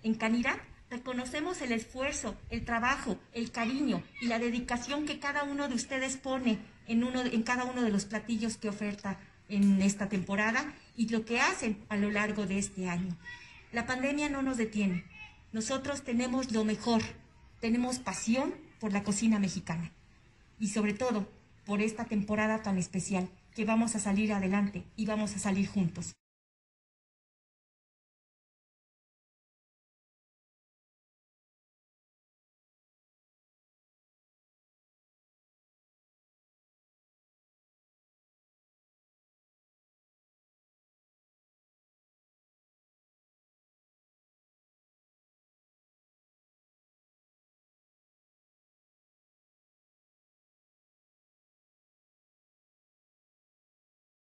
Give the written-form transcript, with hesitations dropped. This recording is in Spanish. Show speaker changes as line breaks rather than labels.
En Canirac reconocemos el esfuerzo, el trabajo, el cariño y la dedicación que cada uno de ustedes pone en cada uno de los platillos que oferta en esta temporada y lo que hacen a lo largo de este año. La pandemia no nos detiene. Nosotros tenemos lo mejor, tenemos pasión por la cocina mexicana y sobre todo por esta temporada tan especial, que vamos a salir adelante y vamos a salir juntos.